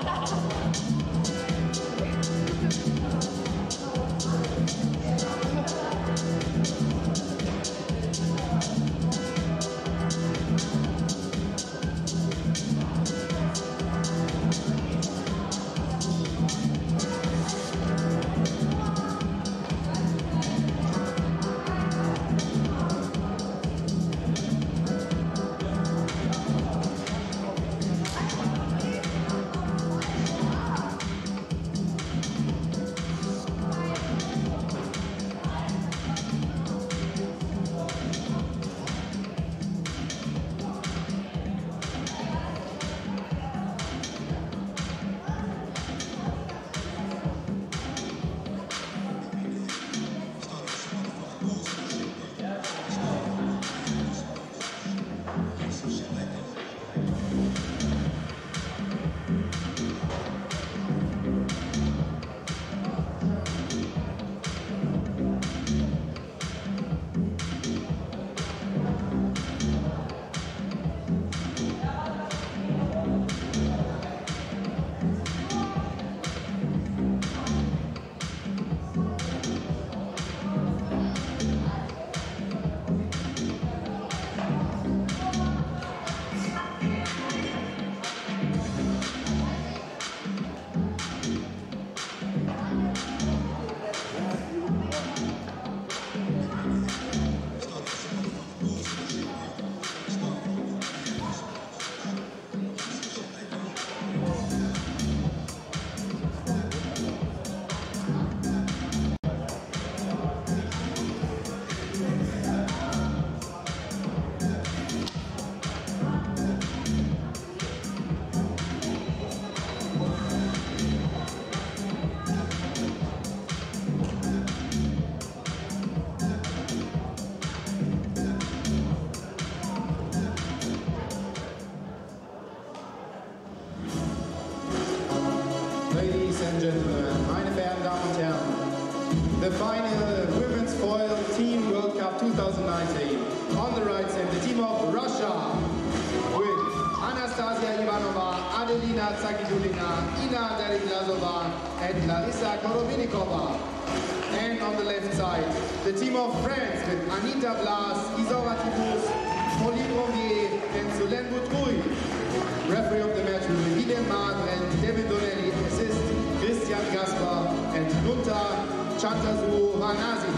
Ladies and gentlemen, meine verehrten Damen und Herren, the final Women's Foil Team World Cup 2019. On the right side, the team of Russia with Anastasia Ivanova, Adelina Tsagidulina, Ina Deriglasova, and Larissa Korovinikova. And on the left side, the team of France with Anita Blas, Isaura Tibus, Pauline Romier, and Solène Boutrouille. Referee of the match will be Guillaume Madre and David Donnelly. Assist Christian Gaspar and Nunta Chantazu Hanazi.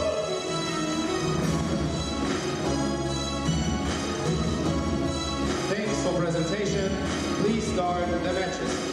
Thanks for presentation. Please start the matches.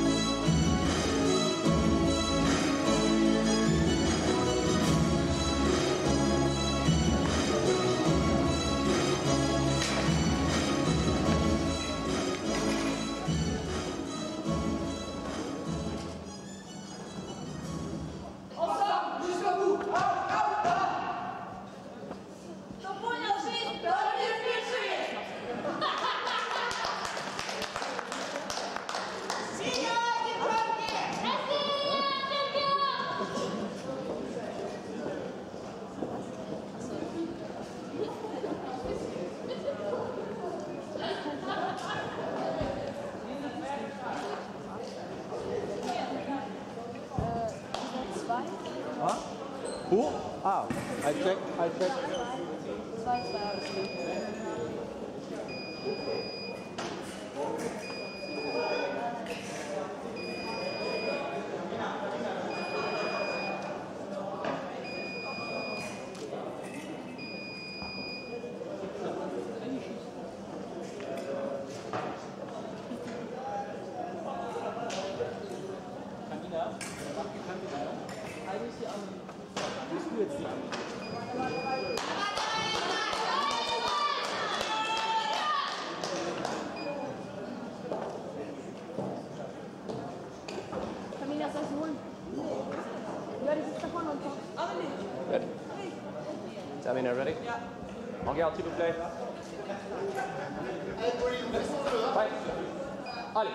Huh? Who? Ah, I check. Camila, soll ich holen? Ja, die sitzt da vorne und kommt. Aber nicht. Ready? Tamina, ready? Ja. Montreal, s'il vous plaît. Fight. Allez.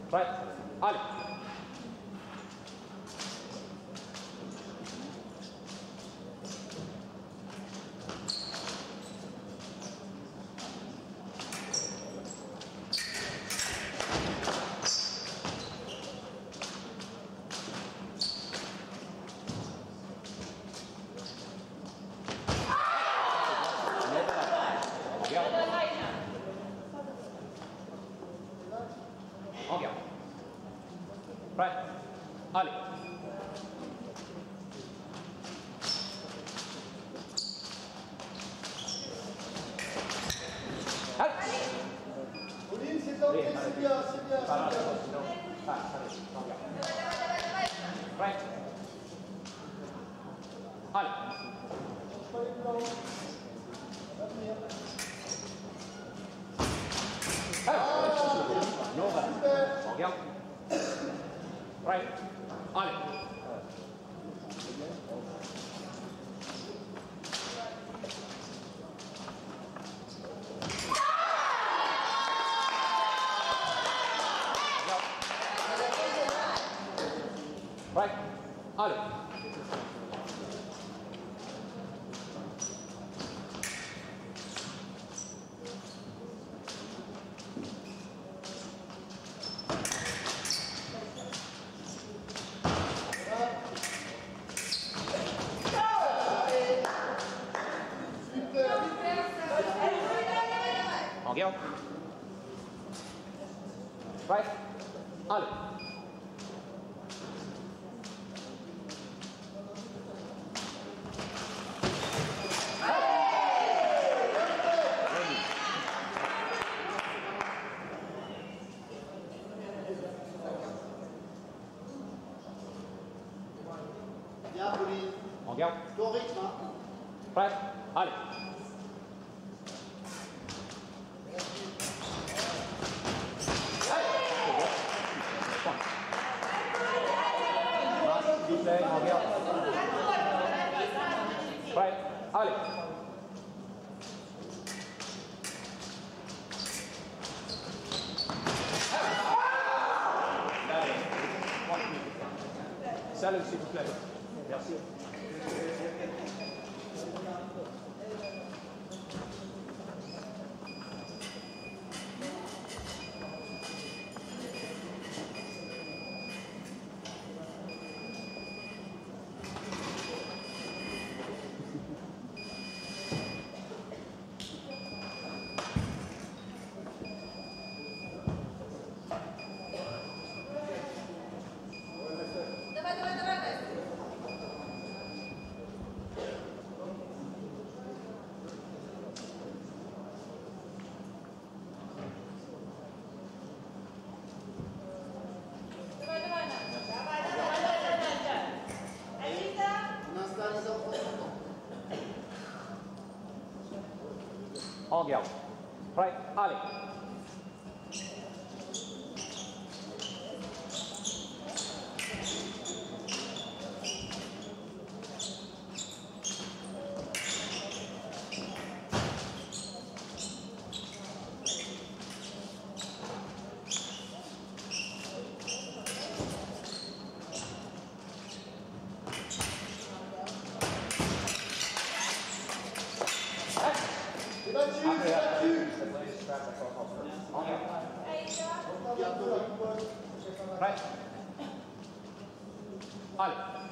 Prêt. Allez. En garde. Prêt. Allez. Allez. Pauline, c'est tenté, c'est bien, c'est bien. Pas mal, sinon. Ah, allez, en garde. Prêt. Allez. En garde. Prêt. Allez. Prêt. Allez. En garde. Prêt. Allez. Bien, Pauline. En garde. Ton rythme, hein. Prêt. Allez. En garde. Prêt. Allez. Salut, s'il vous plaît. Merci. On installe les enfants. En garde. Prêt. Allez. C'est battu, c'est battu. En garde. Garde ton rythme. Prêt. Allez.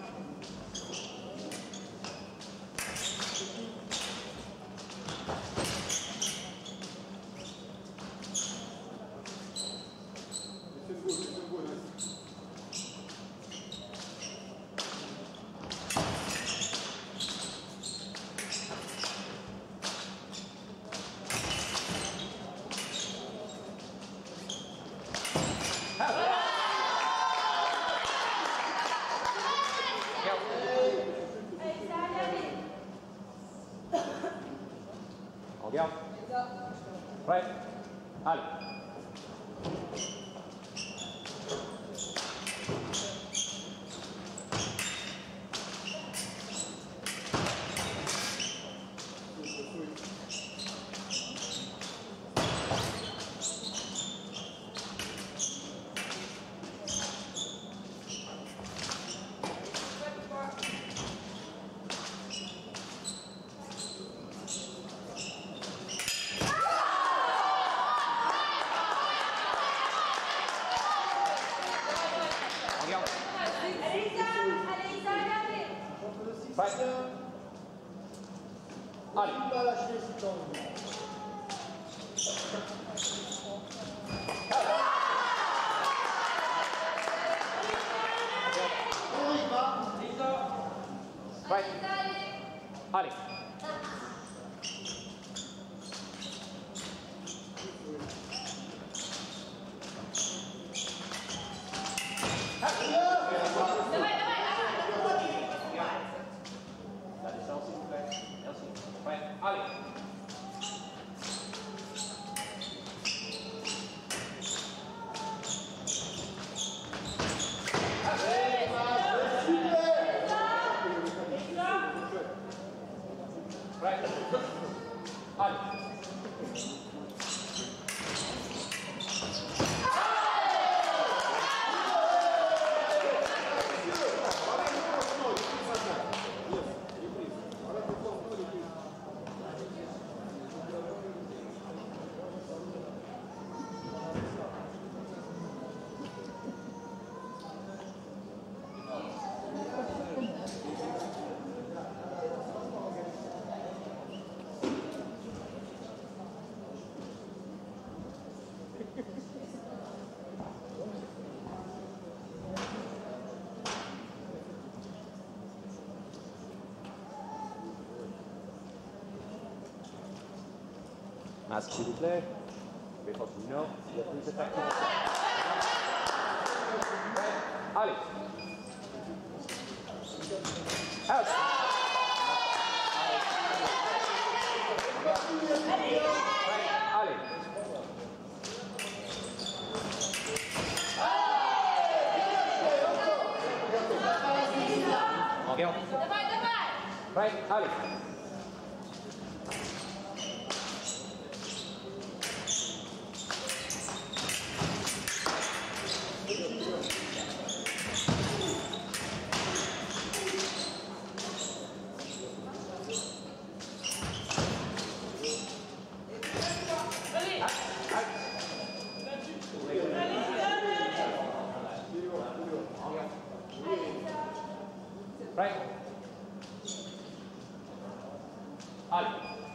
En garde. Prêt. Allez. Allez. Pas lâcher ce temps. Right. Allez. La distance, s'il vous plaît. Merci. Ouais. Allez. Right. Allez. Masque, s'il vous plaît. Bertolino, il y a plus de tactique. Allez. Out. Allez. Bien. Right, allez. Right. Allez.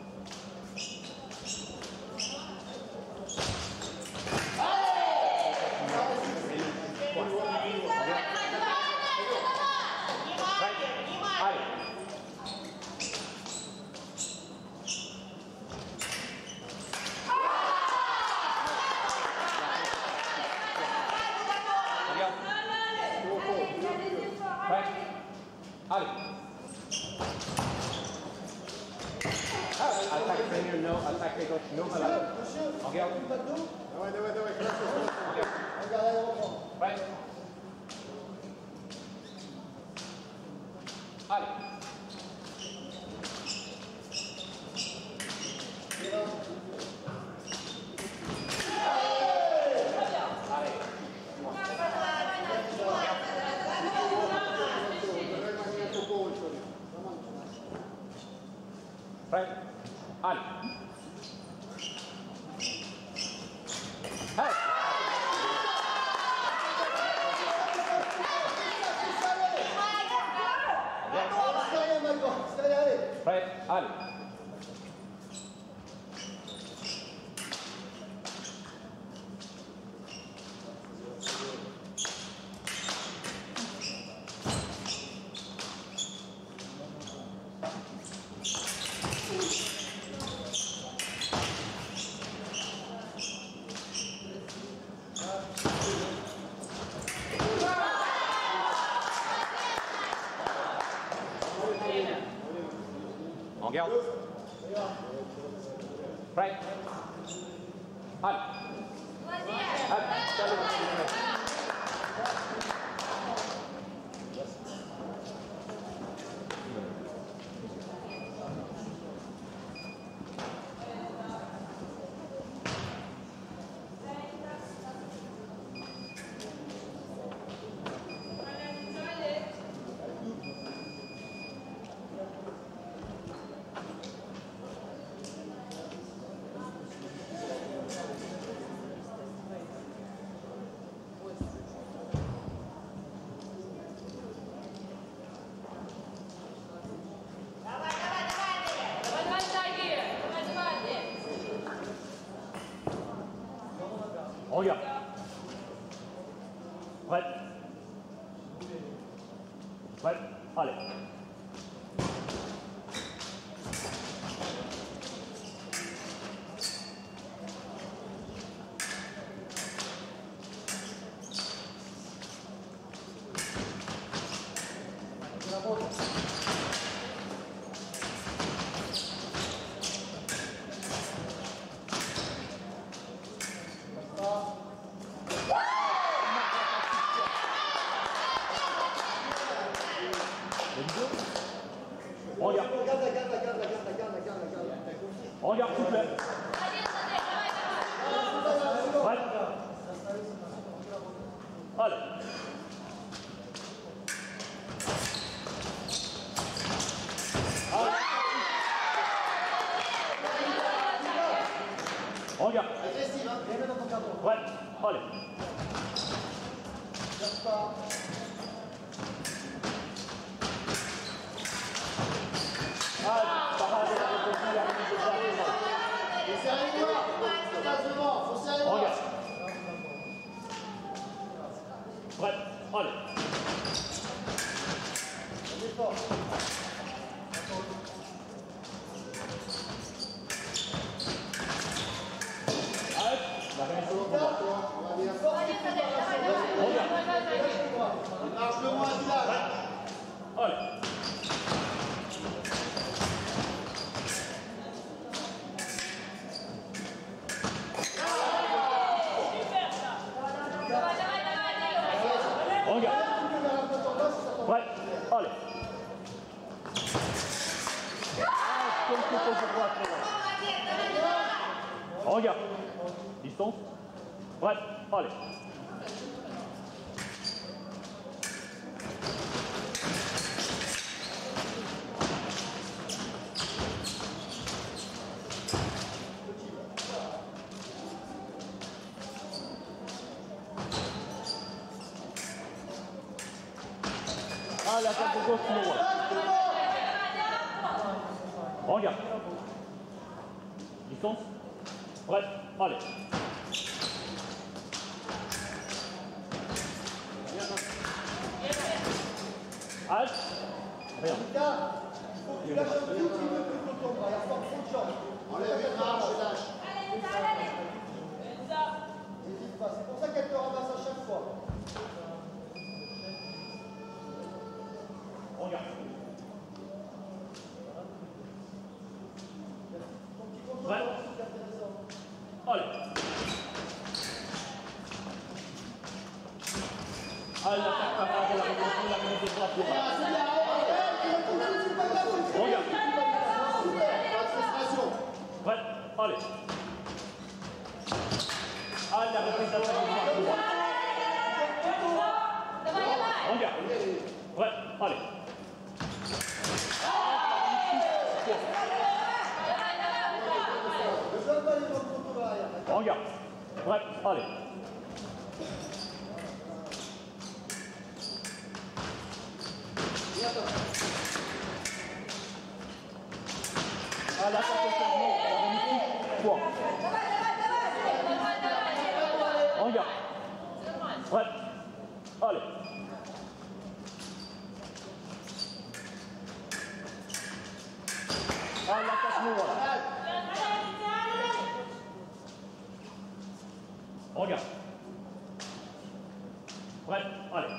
Allez. Attaque premier, no. Attaque gauche, no. Regarde. Давай, хорошо. Regarde, reprends. Right. Allez. Right. Allez. Hey. Right. Allez. On garde. Right. Allez. Prêt. Prêt. Allez. Regarde. Regarde, s'il vous plaît. Prêt. Allez. Regarde. Prêt. Allez. Regarde. Prêt. Allez. Large-le-moi, Dylan. Allez. Regarde. Prêt. Allez. Regarde. Distance. Prêt. Allez. Ah, la tête de gauche, non. Regarde. Distance. Prêt. Allez. Halte. Rien. Tu lâches un tout petit peu plus le tombe. Il y a fort trop de chance. Enlève une marche et lâche. N'hésite pas. C'est pour ça qu'elle te ramasse à chaque fois. Regarde. Prêt. Allez. Allez, la remise de droite. Regarde. Prêt. Allez. Allez, la reprise d'attaque de droite. Regarde. Prêt. Allez. Regarde. Prêt. Allez. Ah, la porte est fermée. Point. Regarde. Prêt. Allez. Ah, l'attaque nous, voilà. Regarde. Prêt. Allez.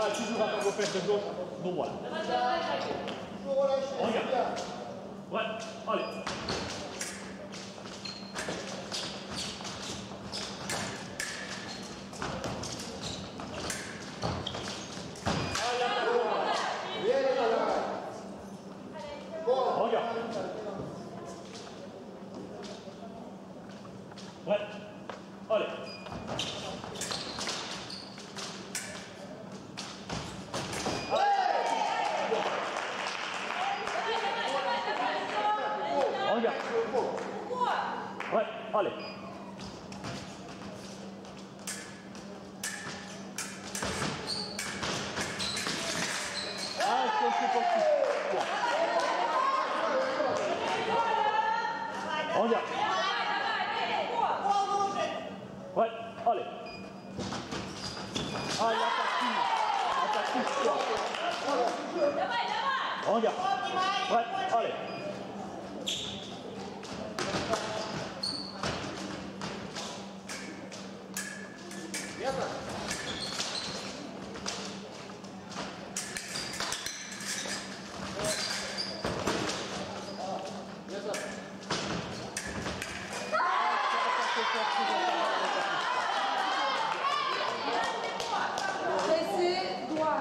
Ah, toujours à vos fesses de gauche. Donc voilà. Toujours relâché, c'est bien. Ouais, allez. Bien, là. Bon. Regarde. Ouais, allez. Regarde. Ouais, allez. Ah, c'est possible. Bon. Regarde. Ouais, allez. Ah, il attaque tout. Regarde. Ouais, allez. Pressé, droit.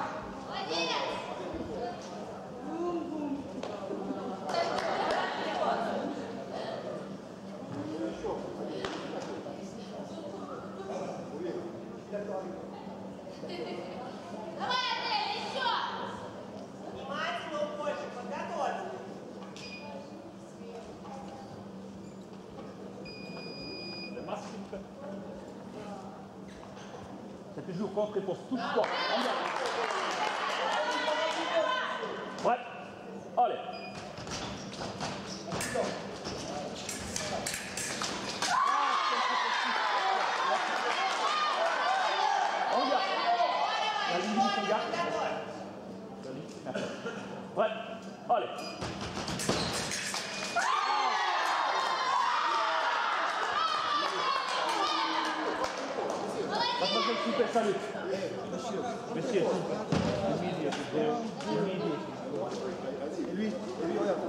Le masque, s'il vous plaît. C'est toujours contre et pour tout sport. Ouais, allez. Regarde. La limite, regarde. La limite, merci. Ouais, allez. Mademoiselle Coupé, salut. Monsieur, Lui, regarde.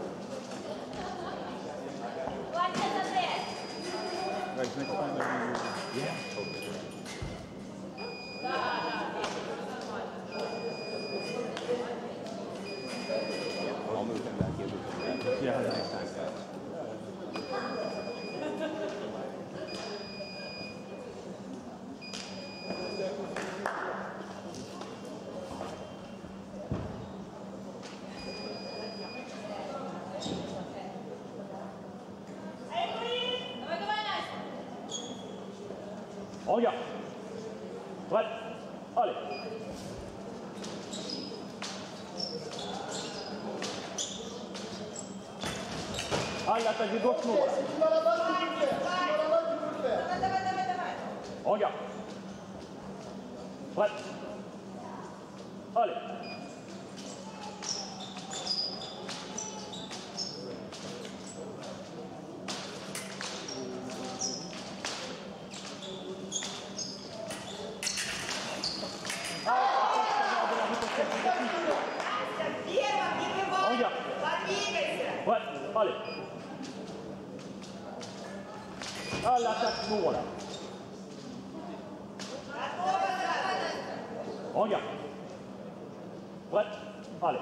Regarde. Ouais, allez. Ah, il attaque des doigts de voilà. Si tu vas là-bas, tu peux le faire. Si tu vas là-bas, tu peux le faire. Regarde. Ouais. Allez. Regarde. Ouais, allez. Ah, l'attaque, bon, voilà. Regarde. Ouais, allez.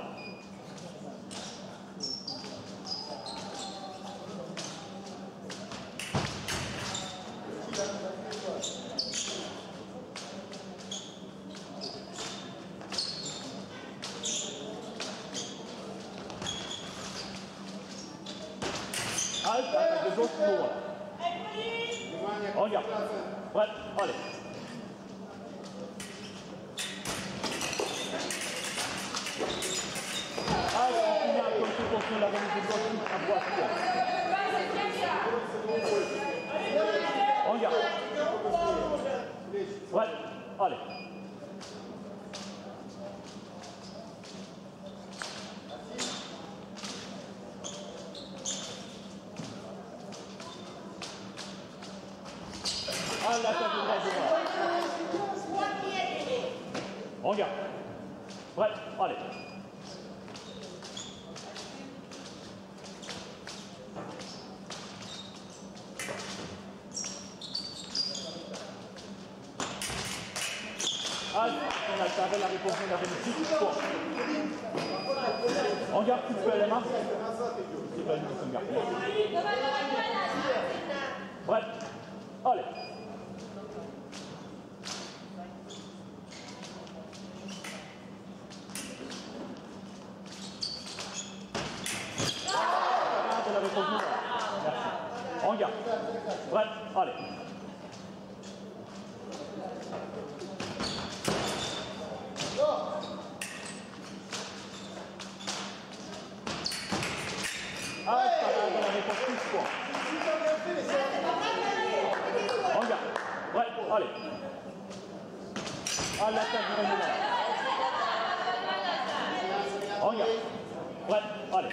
Halte, attaque de gauche, bon, voilà. Regarde. Ouais, allez. Allez, on finit un peu plus contre la remise de gauche à droite. Regarde. Ouais, allez. Ah, l'attaque de droite. Regarde. Prêt, allez. Allez, on a tapé la réponse, on a fait une petite fois. On garde tout le les mains. C'est pas une question de garder. Prêt, allez. On garde. Prêt, allez. Allez, on a réponse plus fois. On garde. Prêt, allez. À l'attaque du régional. On garde. Prêt, allez.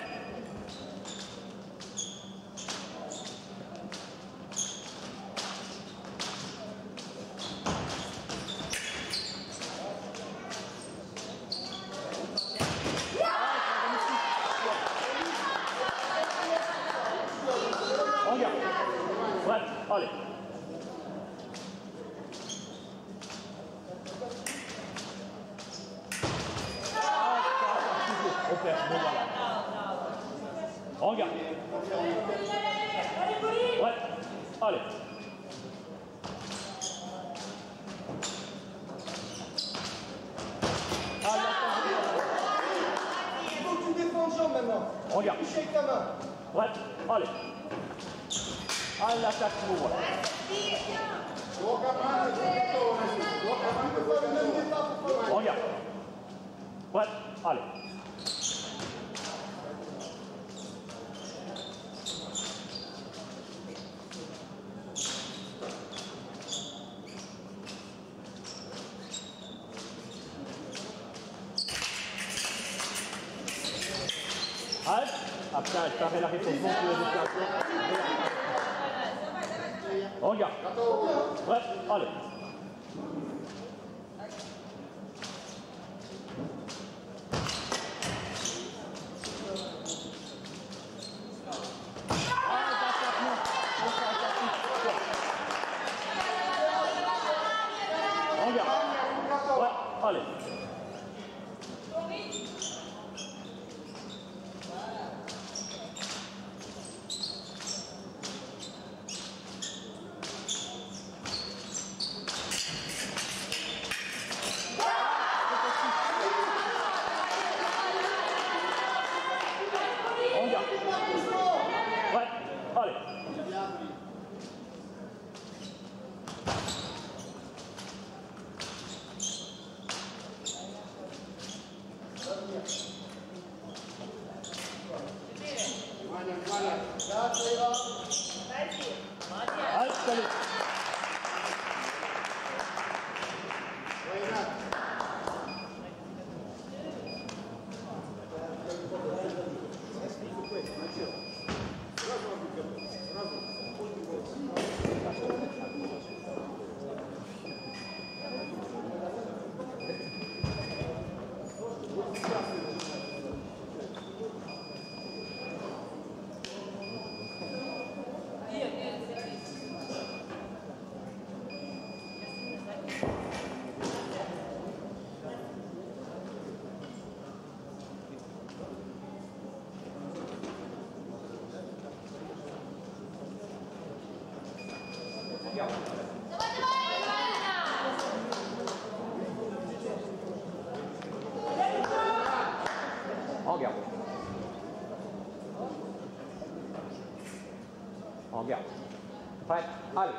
On garde. Prêt, allez. Ok, bon voilà. On garde. Prêt, allez. Il faut que tu défends le jambe maintenant. On garde. Touche avec ta main. Prêt, allez. À l'attaque, vous voilà. On garde. Prêt, allez. Allez. Après, ça fait la réponse sur les opérations. On garde. Prêt, allez. On garde. Prêt, allez. On garde. Prêt, allez. Allez, salut. On garde. On garde. Prêt, allez.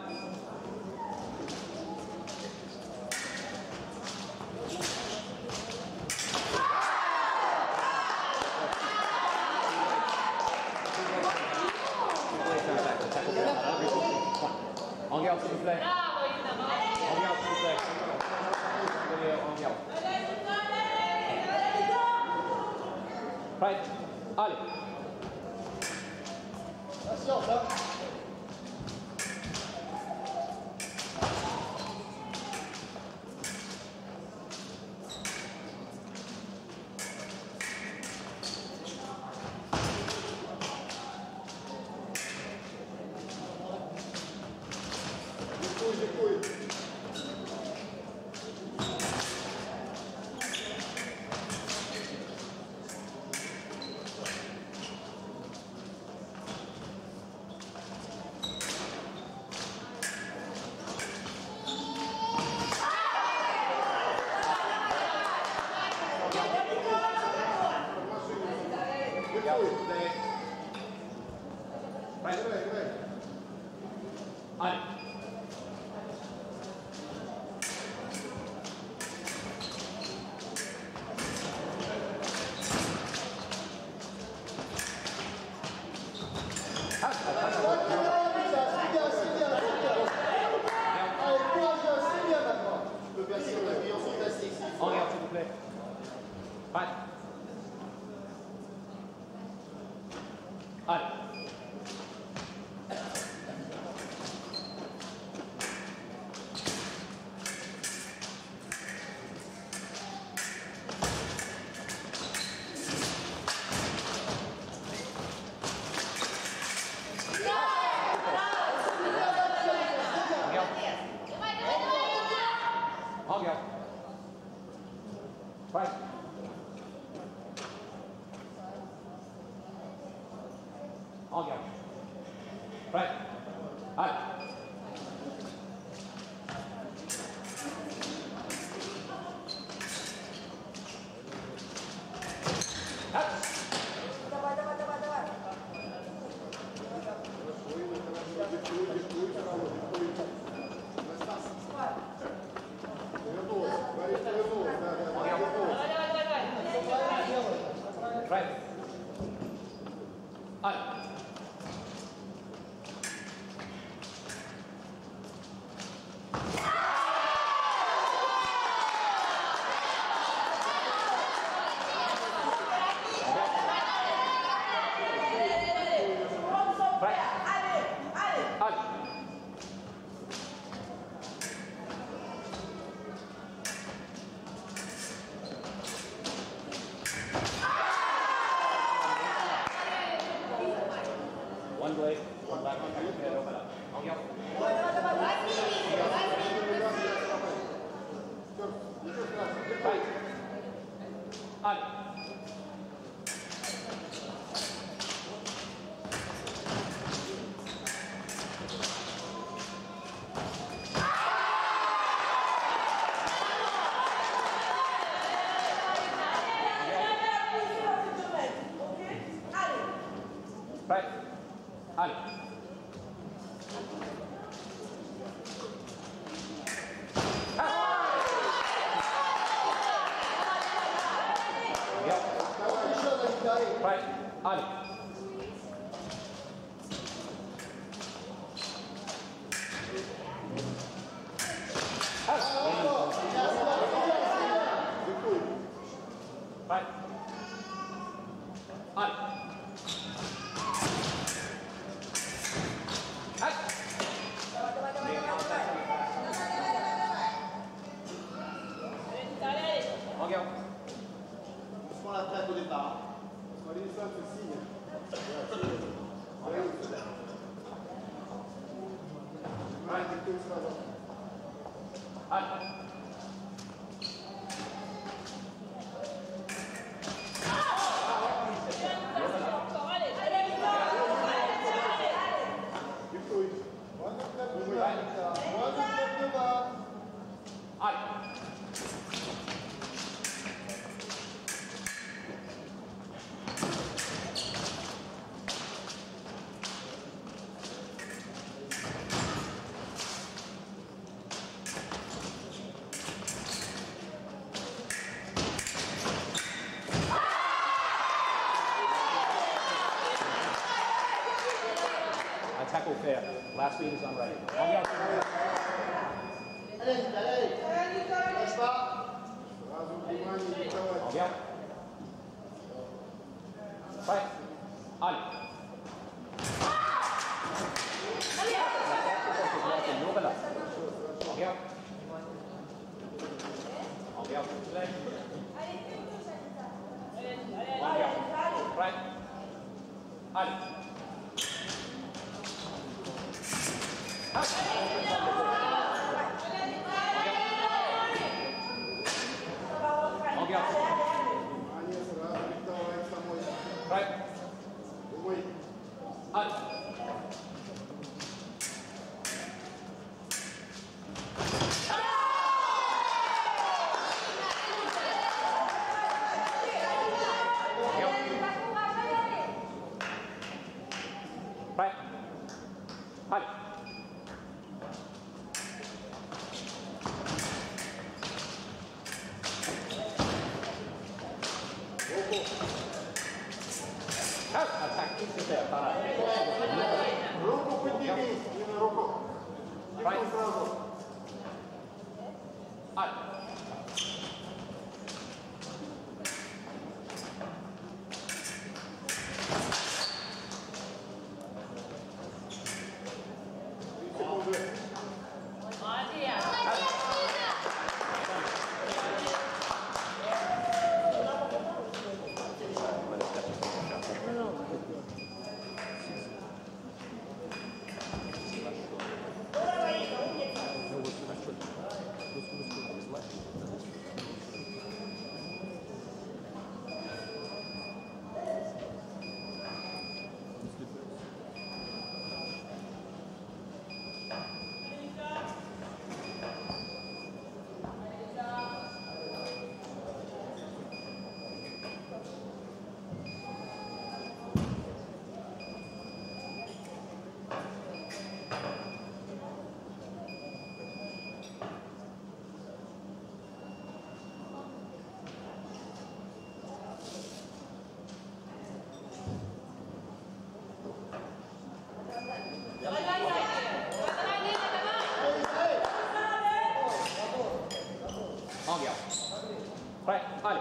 On garde s'il vous plaît. On garde s'il vous plaît. On garde. Prêt, allez. Patience, là. Allez. En garde, s'il vous plaît. Prêt. Allez. Regarde. Prêt. Regarde. Prêt. Allez. Prêt. Allez. One blade, one back, one head, open up. En garde. Prêt. Allez. Prêt. Allez. Prêt. Allez. Prêt. Allez. Regarde. On prend la traite au départ. Allez. Tackle fair. Last beat is on ready. Allez, allez. Lâche pas. Regarde. Prêt. Allez. Open up. Regarde. Regarde, s'il vous plaît. Regarde. Prêt. Allez. Regarde. Prêt. Allez. Prêt. Allez. tactičite, para. Ruku podnimi, ima ruku. Right. Ajde. Andiamo. Vai, Ale.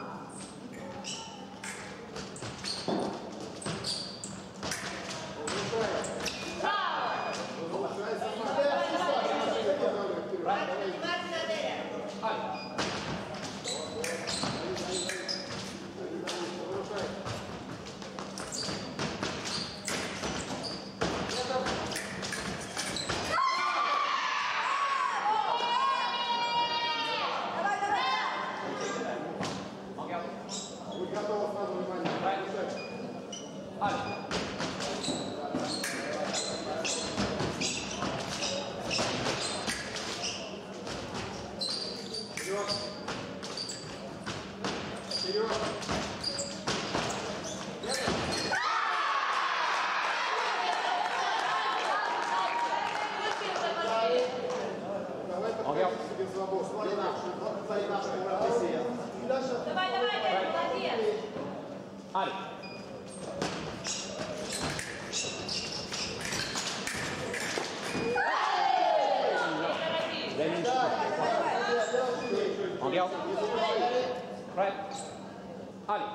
Andiamo. Vai. Ali.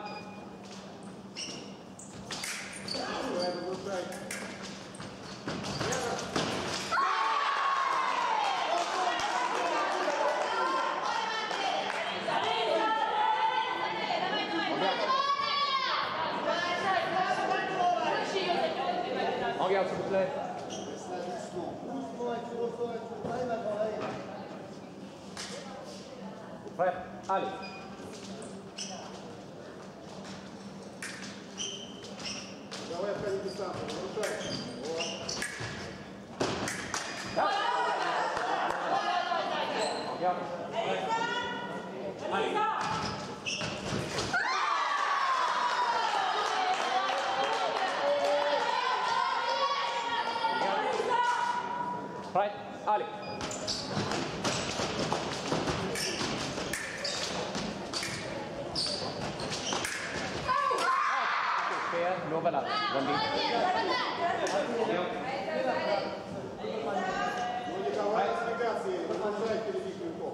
Andiamo, s'il vous plaît. Prêt, allez. Давай отходи дистанцию, нарушай. Right, allez. Novella, Моника, давай спрягаться, продолжай перебить легко.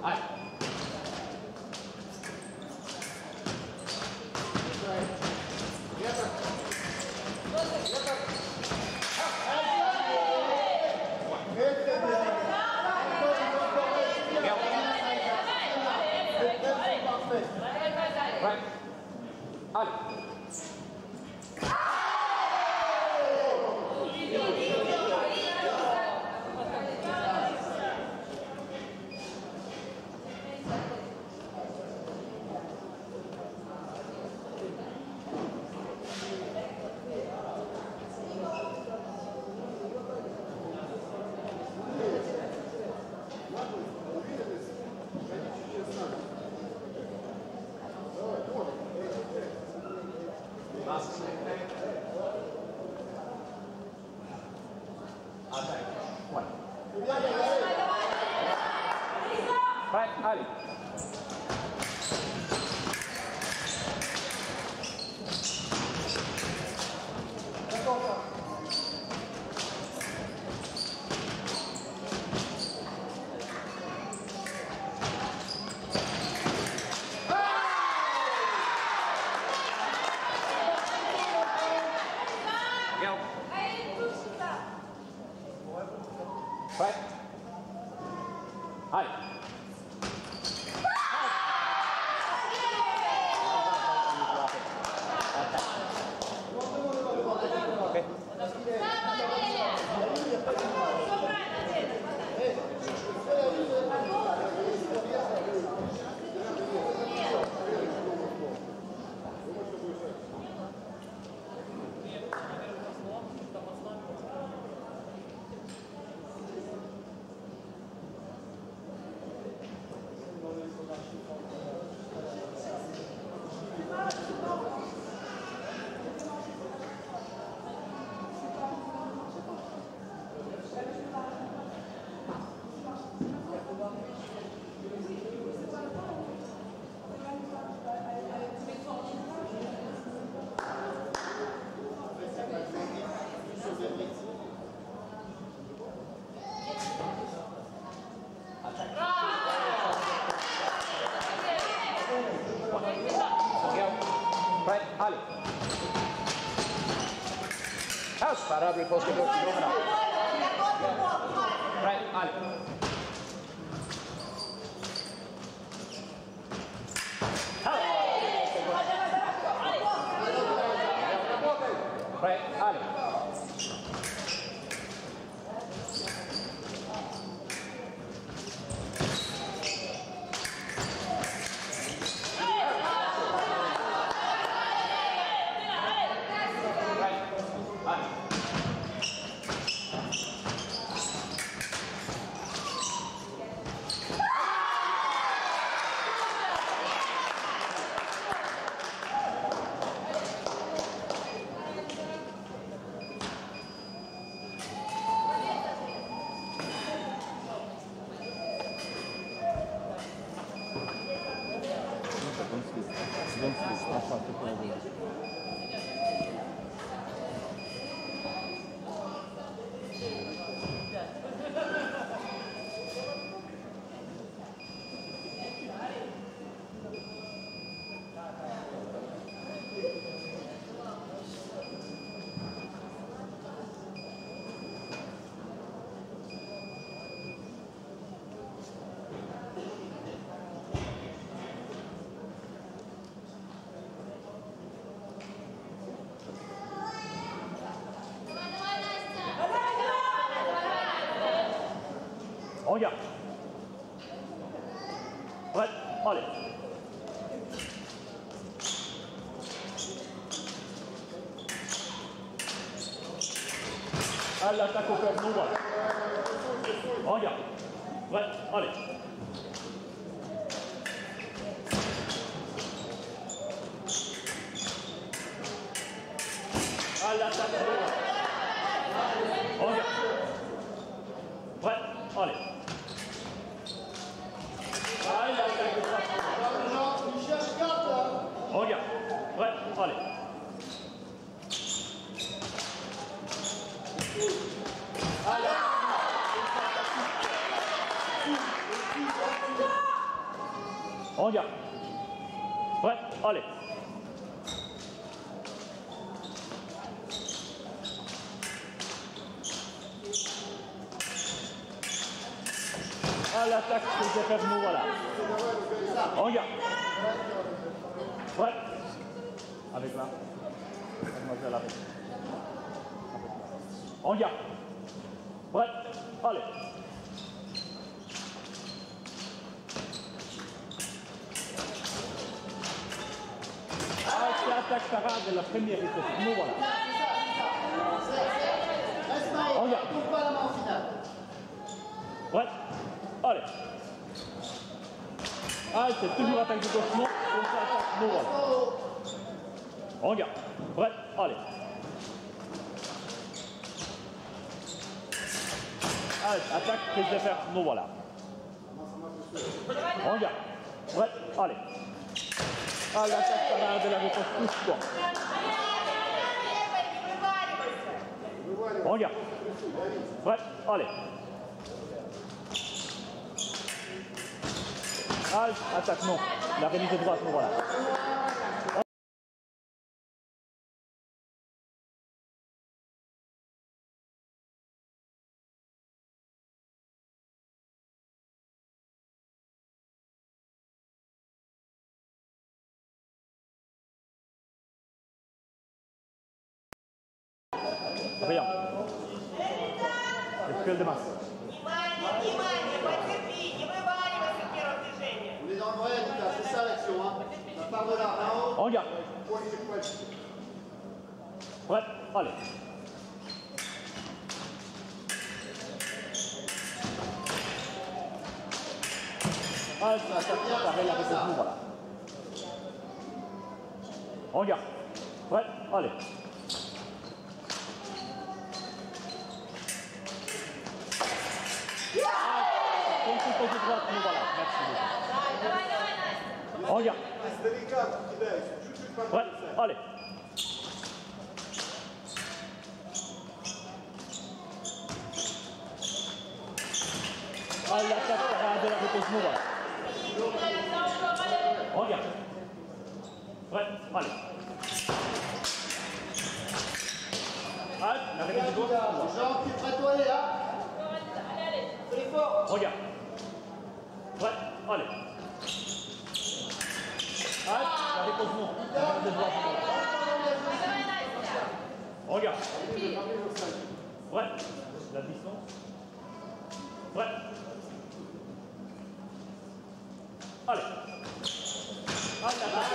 Right. Ali. Right, Ali. Prêt? Allez. Okay. Prêt? Allez. House, parabel il posto per Prêt? Allez. Prêt? Allez. On y va. Prêt? Allez. À l'attaque au cœur, nous voilà. On y va. Prêt? Allez. À l'attaque, nous voilà. On y va. Prêt? Allez. On y va. Prêt? Allez. On y va. Prêt? Allez. À l'attaque, c'est faire nous voilà. On y va. Prêt? Avec là. Mademoiselle avec. On y va. Prêt? Allez. C'est l'attaque parade de la première étape. Nous voilà. On y va. Prêt? Allez. Allez, c'est toujours attaque du gauche, non. Nous voilà. On regarde. Prêt? Allez. Allez, attaque, prise de fer, nous voilà. On regarde. Prêt? Allez. Allez, attaque, parade de la réponse, pousse-toi. On regarde. Prêt? Allez. Allez, attaque, non. La remise de droite, nous voilà. Прием. Эскель de masse. Внимание, внимание, потерпи, не вываливайся в первом движении. On est dans le vrai, Lucas, c'est ça l'action. Hein. Ça part de là, là-haut. On garde. Point sur point. Prêt, allez. Ah, ça pareil avec le genou, voilà. On garde. Prêt, allez. Côté droite, nous voilà. Merci beaucoup. On garde. C'est délicat, il est. Chut, pas Prêt, allez. Ah, l'attaque de la repose, nous voilà. On garde. Prêt, allez. Ah, la repose du doigt. Jean, tu es prêt toi, là? Regarde. Ouais, allez. Ah, la repose non. Regarde. Ouais, la distance. Ouais. Allez. Ah, la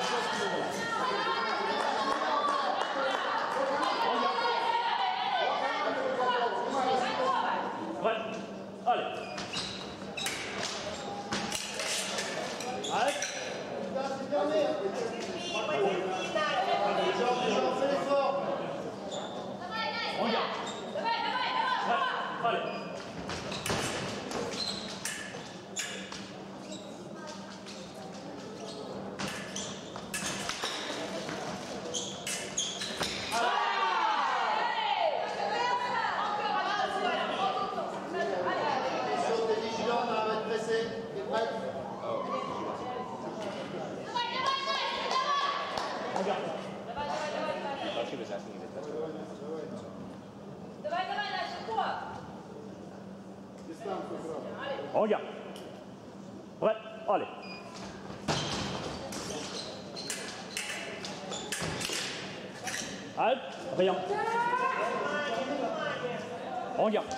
ouais, allez. Allez. Jean, fais l'effort. Regarde. Ouais, allez. T'es vigilant, on va être pressé. T'es prêt? Regarde. Regarde. Ouais, allez. Allez, rien. Regarde.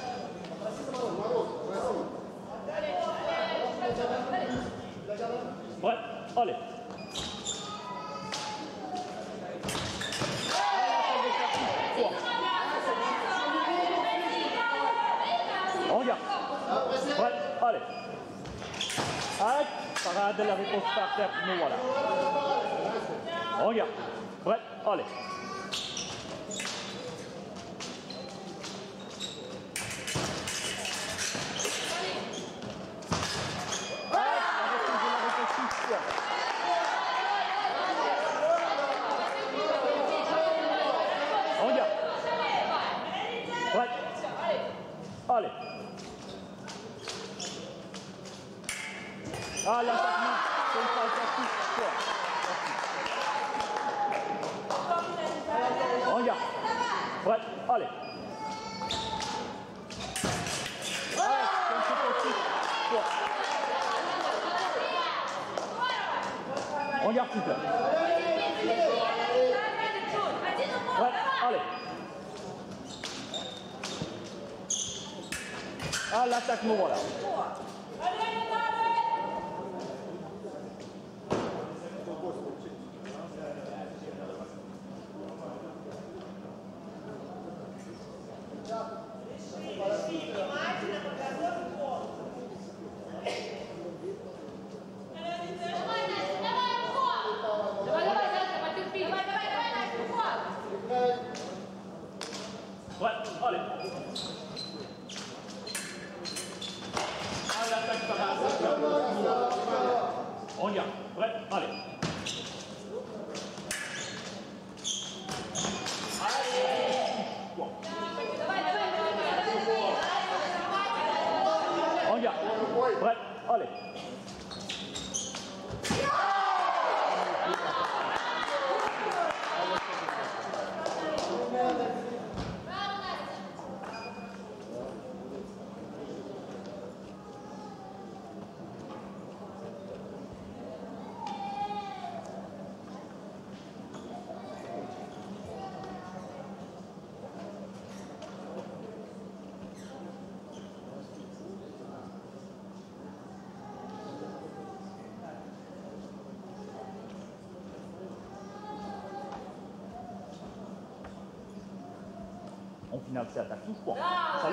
Ouais, allez. Regarde. Ouais, allez. Allez, parade de la réponse par terre, nous voilà. Regarde. Ouais, allez. Regarde. Ouais. Allez. Ah, l'attaquement. C'est une phase tactique. Regarde. Ouais, allez. Ouais, c'est un petit peu tactique. Regarde, s'il te plaît. Ouais, allez. Ah, l'attaque, nous voilà. Ouais, allez. Ah, l'attaque par là. Regarde. Ouais, allez. Regarde. Ouais, allez. finale, c'est attaque. Touche point. Salut.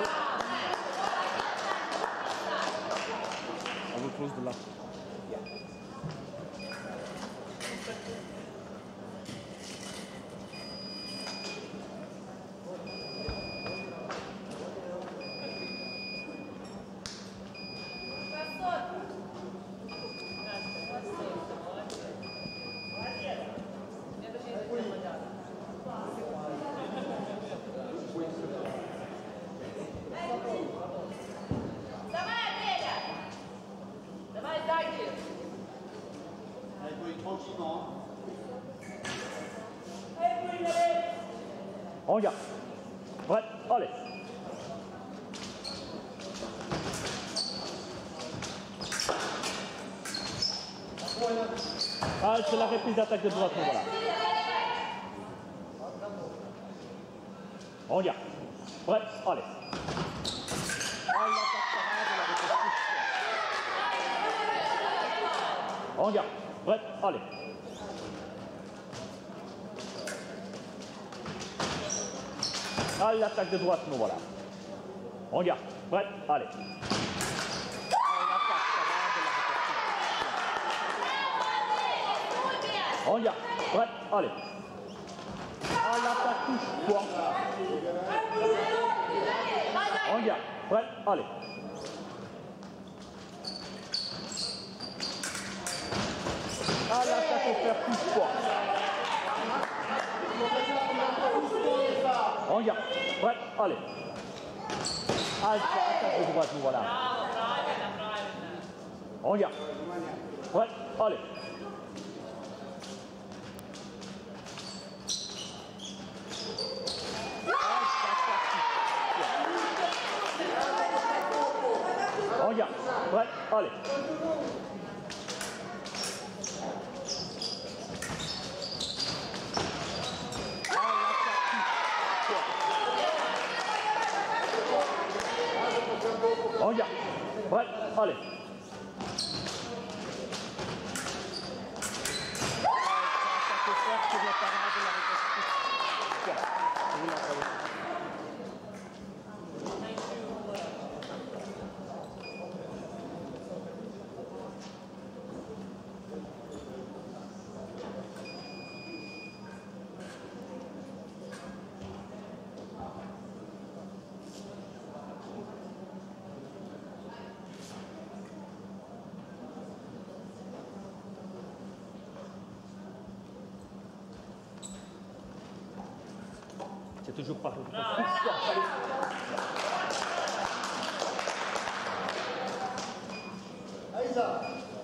I will close the lap. On regarde. Ouais, allez. Ah, c'est la reprise d'attaque de droite, voilà. On regarde. Ouais, allez. On regarde. Ouais, allez. Ah, l'attaque de droite, nous voilà. On regarde. Prêt, allez. On regarde. Prêt, allez. Ah, l'attaque touche. Quoi. On regarde. Prêt, allez. Ah, l'attaque au fer touche. Quoi. On regarde. Ouais, allez. Attaque de droite, nous voilà. On regarde. Ouais, allez. On regarde. Ouais, allez. On regarde. Ouais, allez. C'est toujours pas. Aïssa.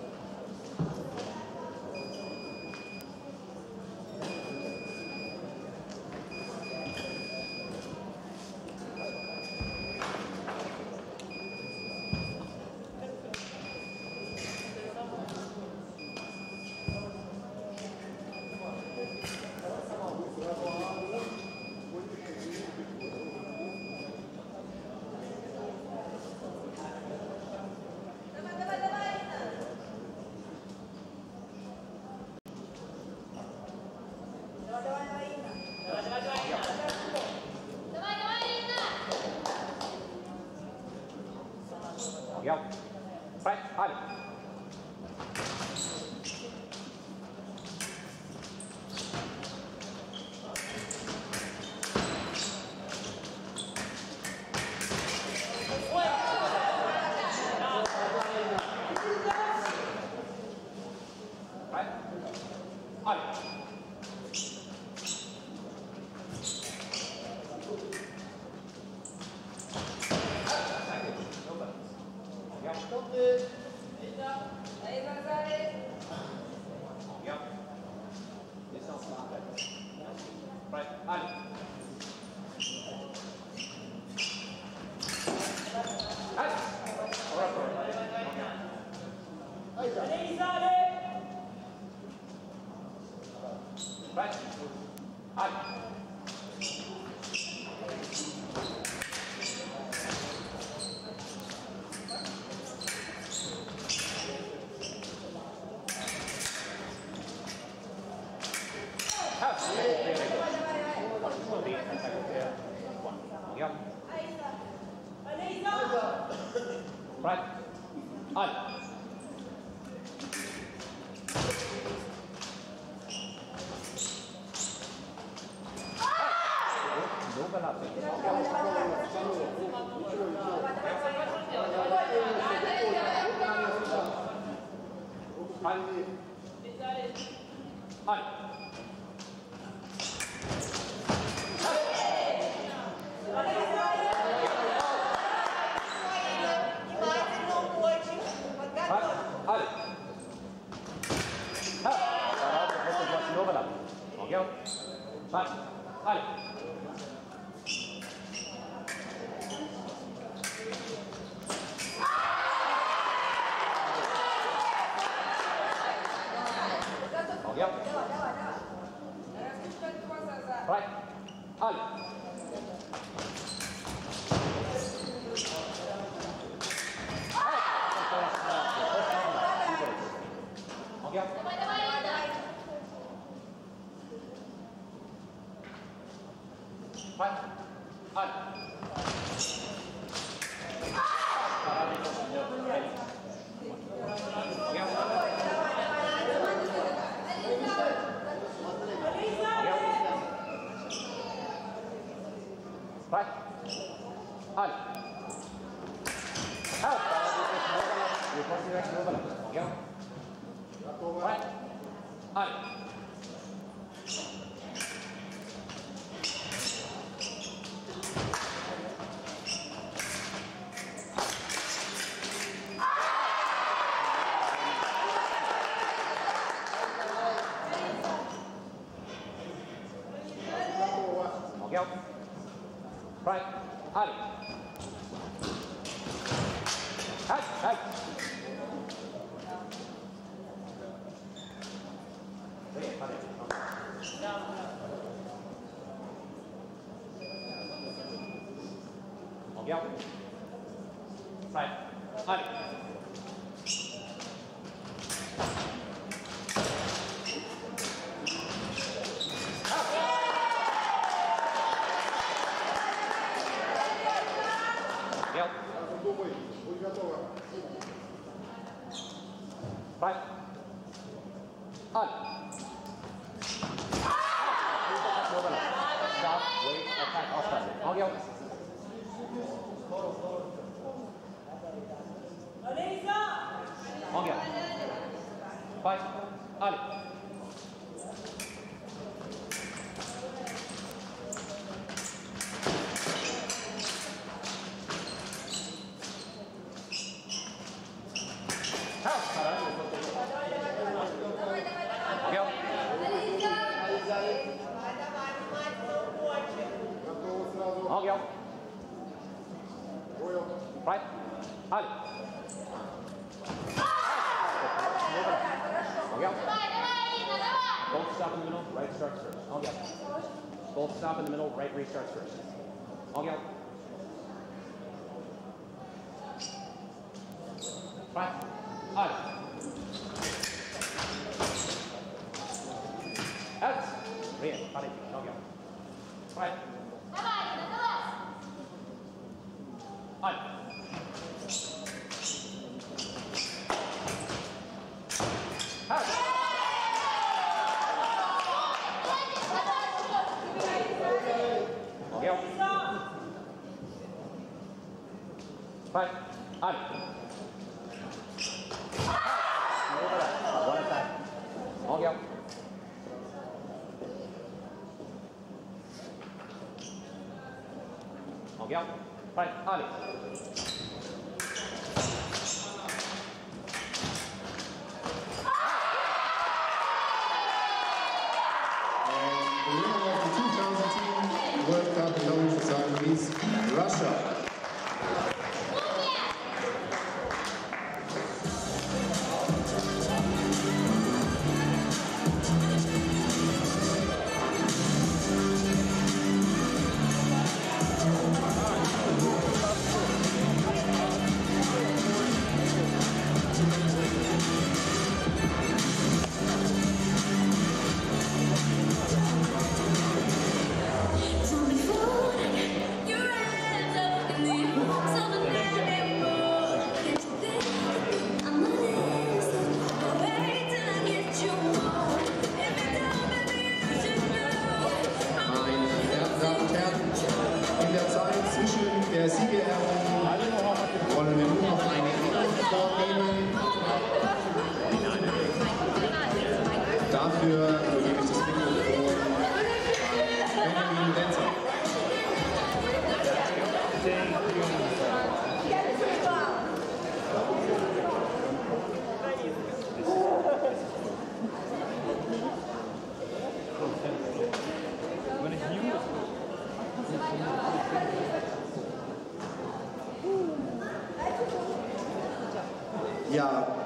Regarde. Prêt, allez. Prêt, allez. Tentez. Right. Allez. Внимательно очень. Подготовь. Allez. Regarde. Allez. Regarde. Right. Allez. Regarde. Right. Allez. Right. Allez. Help. Right. Allez. Regarde. Right. Allez. Halt, halt. Regarde. Right. Allez. Regarde. Right. Allez. Stop, wait, attack, offside. Regarde. Regarde. Right. Allez. Regarde. Right. Allez. Regarde. Both stop in the middle, right starts first. Regarde. Both stop in the middle, right restarts first. Regarde. Right. Allez. Out. Rien. Allez. Regarde. Right. Allez. Out. Regarde. Right. Allez. One attack. Regarde. Regarde. Right. Allez. The winner of the 2010 World Cup Belarus is Russia. Your hands up in the air. der Siegerehrung wollen wir nur noch eine Ehrung vornehmen. Dafür übergebe ich das Mikrofon an Benjamin Wenzel. Ja,